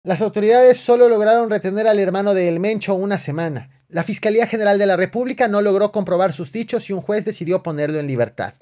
Las autoridades solo lograron retener al hermano de El Mencho una semana. La Fiscalía General de la República no logró comprobar sus dichos y un juez decidió ponerlo en libertad.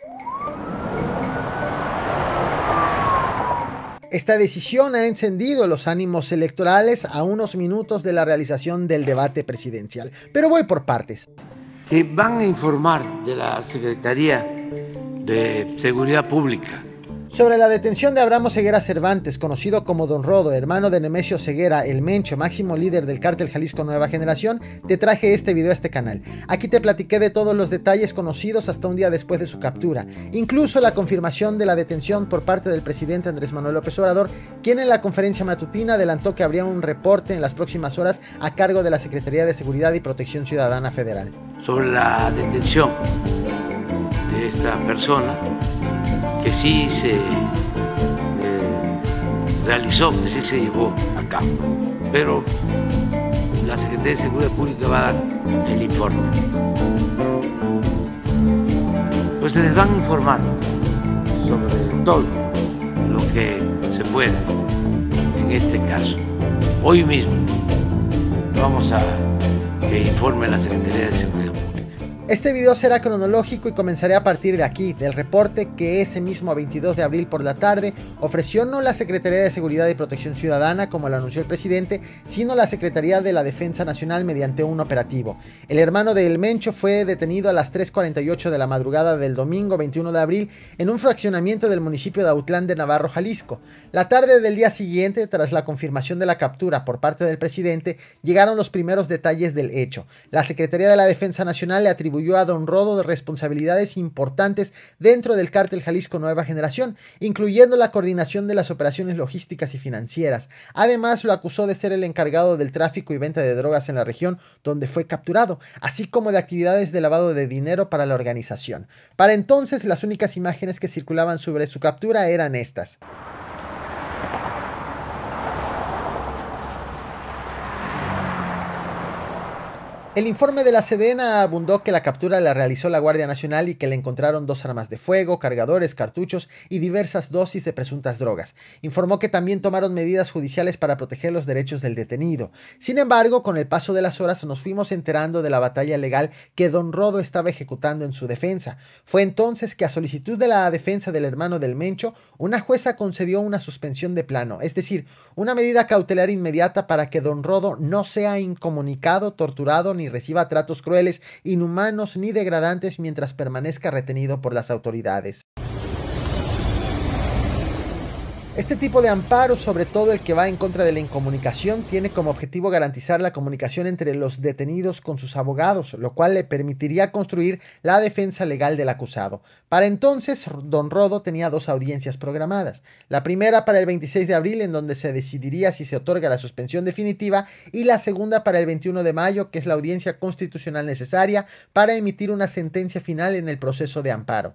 Esta decisión ha encendido los ánimos electorales a unos minutos de la realización del debate presidencial. Pero voy por partes. Se van a informar de la Secretaría de Seguridad Pública Sobre la detención de Abraham Oseguera Cervantes, conocido como Don Rodo, hermano de Nemesio Oseguera, el Mencho, máximo líder del cártel Jalisco Nueva Generación, te traje este video a este canal. Aquí te platiqué de todos los detalles conocidos hasta un día después de su captura, incluso la confirmación de la detención por parte del presidente Andrés Manuel López Obrador, quien en la conferencia matutina adelantó que habría un reporte en las próximas horas a cargo de la Secretaría de Seguridad y Protección Ciudadana Federal. Sobre la detención de esta persona, que sí se realizó, que sí se llevó a cabo, pero la Secretaría de Seguridad Pública va a dar el informe. Pues les van a informar sobre todo lo que se pueda en este caso. Hoy mismo vamos a que informe la Secretaría de Seguridad Pública. Este video será cronológico y comenzaré a partir de aquí, del reporte que ese mismo 22 de abril por la tarde ofreció no la Secretaría de Seguridad y Protección Ciudadana, como lo anunció el presidente, sino la Secretaría de la Defensa Nacional mediante un operativo. El hermano de El Mencho fue detenido a las 3:48 de la madrugada del domingo 21 de abril en un fraccionamiento del municipio de Autlán de Navarro, Jalisco. La tarde del día siguiente, tras la confirmación de la captura por parte del presidente, llegaron los primeros detalles del hecho. La Secretaría de la Defensa Nacional le atribuyó a Don Rodo de responsabilidades importantes dentro del cártel Jalisco Nueva Generación, incluyendo la coordinación de las operaciones logísticas y financieras. Además, lo acusó de ser el encargado del tráfico y venta de drogas en la región donde fue capturado, así como de actividades de lavado de dinero para la organización. Para entonces, las únicas imágenes que circulaban sobre su captura eran estas. El informe de la Sedena abundó que la captura la realizó la Guardia Nacional y que le encontraron 2 armas de fuego, cargadores, cartuchos y diversas dosis de presuntas drogas. Informó que también tomaron medidas judiciales para proteger los derechos del detenido. Sin embargo, con el paso de las horas nos fuimos enterando de la batalla legal que Don Rodo estaba ejecutando en su defensa. Fue entonces que, a solicitud de la defensa del hermano del Mencho, una jueza concedió una suspensión de plano, es decir, una medida cautelar inmediata para que Don Rodo no sea incomunicado, torturado ni reciba tratos crueles, inhumanos ni degradantes mientras permanezca retenido por las autoridades. Este tipo de amparo, sobre todo el que va en contra de la incomunicación, tiene como objetivo garantizar la comunicación entre los detenidos con sus abogados, lo cual le permitiría construir la defensa legal del acusado. Para entonces, Don Rodo tenía 2 audiencias programadas. La primera para el 26 de abril, en donde se decidiría si se otorga la suspensión definitiva, y la segunda para el 21 de mayo, que es la audiencia constitucional necesaria para emitir una sentencia final en el proceso de amparo.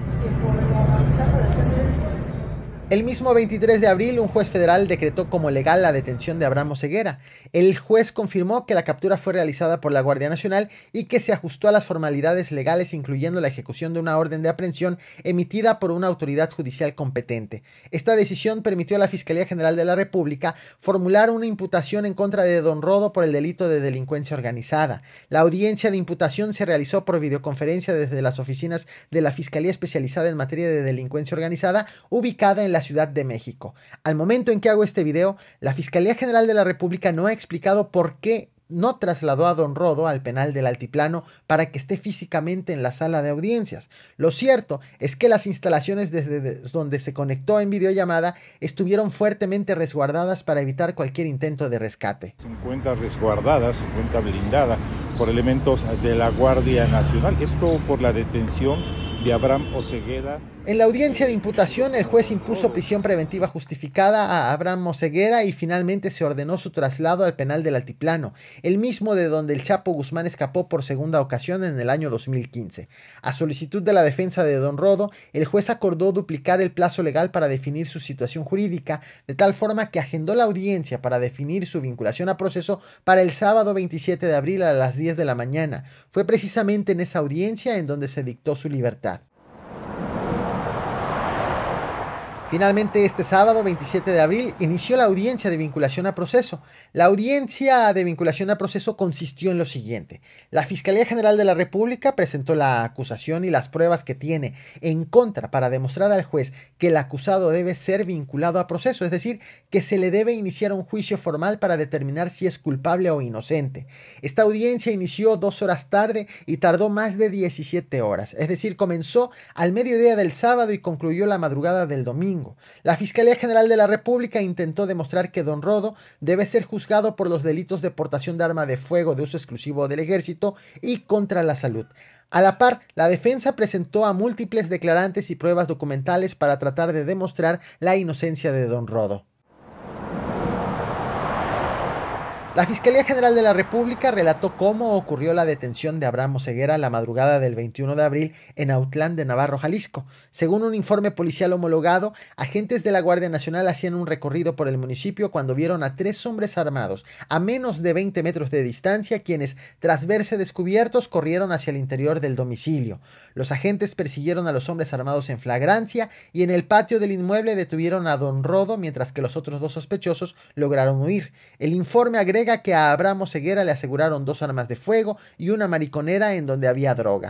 El mismo 23 de abril, un juez federal decretó como legal la detención de Abraham Oseguera. El juez confirmó que la captura fue realizada por la Guardia Nacional y que se ajustó a las formalidades legales, incluyendo la ejecución de una orden de aprehensión emitida por una autoridad judicial competente. Esta decisión permitió a la Fiscalía General de la República formular una imputación en contra de Don Rodo por el delito de delincuencia organizada. La audiencia de imputación se realizó por videoconferencia desde las oficinas de la Fiscalía Especializada en Materia de Delincuencia Organizada, ubicada en la Ciudad de México. Al momento en que hago este video, la Fiscalía General de la República no ha explicado por qué no trasladó a Don Rodo al penal del Altiplano para que esté físicamente en la sala de audiencias. Lo cierto es que las instalaciones desde donde se conectó en videollamada estuvieron fuertemente resguardadas para evitar cualquier intento de rescate. Se encuentra resguardada, se encuentra blindada por elementos de la Guardia Nacional. Esto por la detención de Abraham Oseguera. En la audiencia de imputación, el juez impuso prisión preventiva justificada a Abraham Oseguera y finalmente se ordenó su traslado al penal del Altiplano, el mismo de donde el Chapo Guzmán escapó por segunda ocasión en el año 2015. A solicitud de la defensa de Don Rodo, el juez acordó duplicar el plazo legal para definir su situación jurídica, de tal forma que agendó la audiencia para definir su vinculación a proceso para el sábado 27 de abril a las 10 de la mañana. Fue precisamente en esa audiencia en donde se dictó su libertad. Finalmente, este sábado 27 de abril inició la audiencia de vinculación a proceso. La audiencia de vinculación a proceso consistió en lo siguiente. La Fiscalía General de la República presentó la acusación y las pruebas que tiene en contra para demostrar al juez que el acusado debe ser vinculado a proceso, es decir, que se le debe iniciar un juicio formal para determinar si es culpable o inocente. Esta audiencia inició 2 horas tarde y tardó más de 17 horas, es decir, comenzó al mediodía del sábado y concluyó la madrugada del domingo. La Fiscalía General de la República intentó demostrar que Don Rodo debe ser juzgado por los delitos de portación de arma de fuego de uso exclusivo del ejército y contra la salud. A la par, la defensa presentó a múltiples declarantes y pruebas documentales para tratar de demostrar la inocencia de Don Rodo. La Fiscalía General de la República relató cómo ocurrió la detención de Abraham Oseguera la madrugada del 21 de abril en Autlán de Navarro, Jalisco. Según un informe policial homologado, agentes de la Guardia Nacional hacían un recorrido por el municipio cuando vieron a 3 hombres armados a menos de 20 metros de distancia, quienes, tras verse descubiertos, corrieron hacia el interior del domicilio. Los agentes persiguieron a los hombres armados en flagrancia y en el patio del inmueble detuvieron a Don Rodo, mientras que los otros 2 sospechosos lograron huir. El informe agrega que a Abraham Oseguera le aseguraron 2 armas de fuego y una mariconera en donde había droga.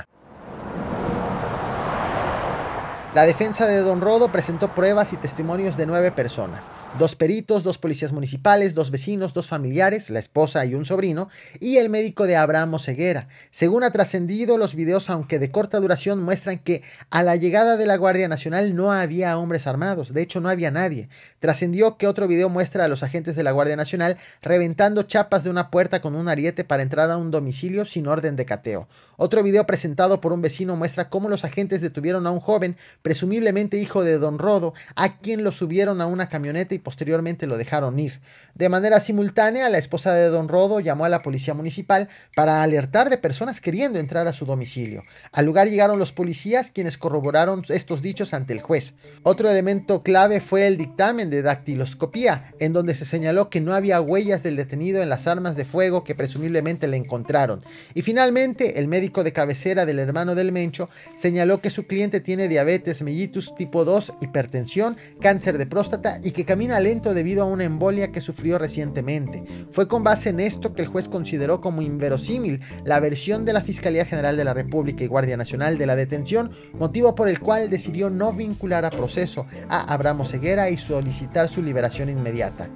La defensa de Don Rodo presentó pruebas y testimonios de 9 personas, 2 peritos, 2 policías municipales, 2 vecinos, 2 familiares, la esposa y un sobrino, y el médico de Abraham Oseguera. Según ha trascendido, los videos, aunque de corta duración, muestran que a la llegada de la Guardia Nacional no había hombres armados, de hecho no había nadie. Trascendió que otro video muestra a los agentes de la Guardia Nacional reventando chapas de una puerta con un ariete para entrar a un domicilio sin orden de cateo. Otro video presentado por un vecino muestra cómo los agentes detuvieron a un joven, presumiblemente hijo de Don Rodo, a quien lo subieron a una camioneta y posteriormente lo dejaron ir. De manera simultánea, la esposa de Don Rodo llamó a la policía municipal para alertar de personas queriendo entrar a su domicilio. Al lugar llegaron los policías, quienes corroboraron estos dichos ante el juez. Otro elemento clave fue el dictamen de dactiloscopía, en donde se señaló que no había huellas del detenido en las armas de fuego que presumiblemente le encontraron. Y finalmente, el médico de cabecera del hermano del Mencho señaló que su cliente tiene diabetes mellitus tipo 2, hipertensión, cáncer de próstata y que camina lento debido a una embolia que sufrió recientemente. Fue con base en esto que el juez consideró como inverosímil la versión de la Fiscalía General de la República y Guardia Nacional de la detención, motivo por el cual decidió no vincular a proceso a Abraham Oseguera y solicitar su liberación inmediata.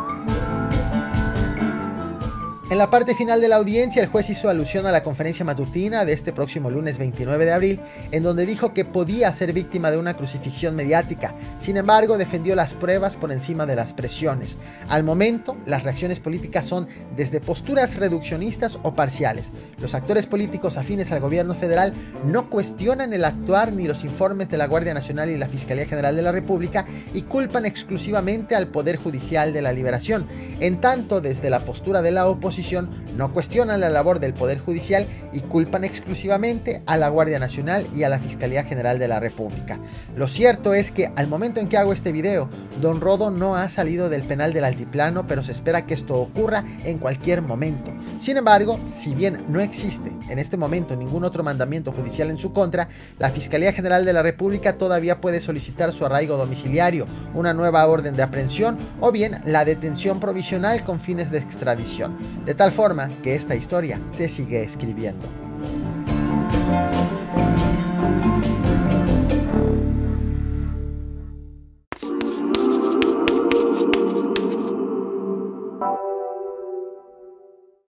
En la parte final de la audiencia, el juez hizo alusión a la conferencia matutina de este próximo lunes 29 de abril, en donde dijo que podía ser víctima de una crucifixión mediática. Sin embargo, defendió las pruebas por encima de las presiones. Al momento, las reacciones políticas son desde posturas reduccionistas o parciales. Los actores políticos afines al gobierno federal no cuestionan el actuar ni los informes de la Guardia Nacional y la Fiscalía General de la República y culpan exclusivamente al Poder Judicial de la liberación. En tanto, desde la postura de la oposición, no cuestionan la labor del Poder Judicial y culpan exclusivamente a la Guardia Nacional y a la Fiscalía General de la República. Lo cierto es que al momento en que hago este video, Don Rodo no ha salido del penal del Altiplano, pero se espera que esto ocurra en cualquier momento. Sin embargo, si bien no existe en este momento ningún otro mandamiento judicial en su contra, la Fiscalía General de la República todavía puede solicitar su arraigo domiciliario, una nueva orden de aprehensión o bien la detención provisional con fines de extradición. De tal forma que esta historia se sigue escribiendo.